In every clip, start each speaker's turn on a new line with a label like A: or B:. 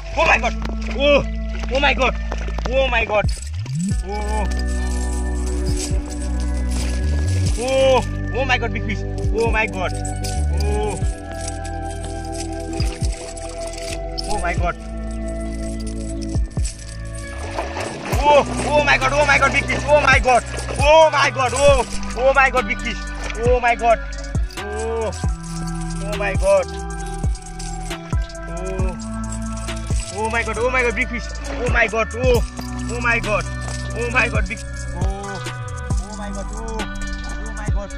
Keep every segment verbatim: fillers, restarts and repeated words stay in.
A: Oh my god. Oh. Oh my god. Oh my god. Oh. Oh. Oh my god, big fish. Oh my god. Oh. Oh my god. Oh. Oh my god. Oh my god, big fish. Oh my god. Oh my god. Oh. Oh my god, big fish. Oh my god. Oh. Oh my god. Oh. Oh my god. Oh my god, big fish. Oh my god. Oh. Oh my god. Oh my god, big. Oh. Oh my god. Oh. Oh my god.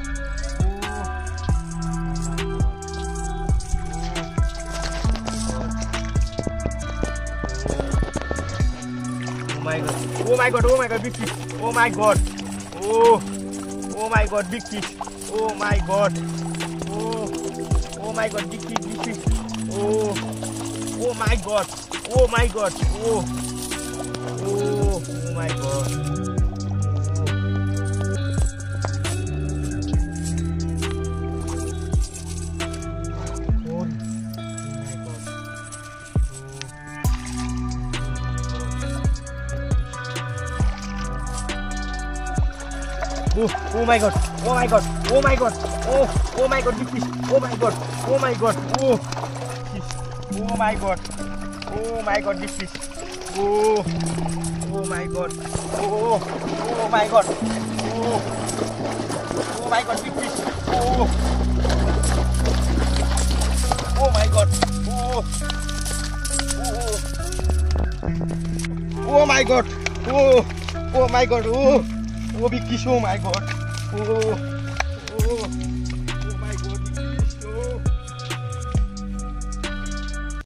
A: Oh my god. Oh my god. Oh my god, big fish. Oh my god. Oh. Oh my god, big fish. Oh my god. Oh. Oh my god, big fish, big fish. Oh. Oh my god. Oh my god. Oh. Oh. Oh my god. Oh, oh my god, oh my god, oh my god, oh, oh my god, big fish, oh my god, oh my god, oh, fish, oh my god, oh my god, big fish, oh, oh my god, oh, oh my god, oh, oh my god, big fish, oh, oh my god, oh, oh, oh my god, oh, oh my god, oh. Oh, big fish, oh my god. Oh, oh.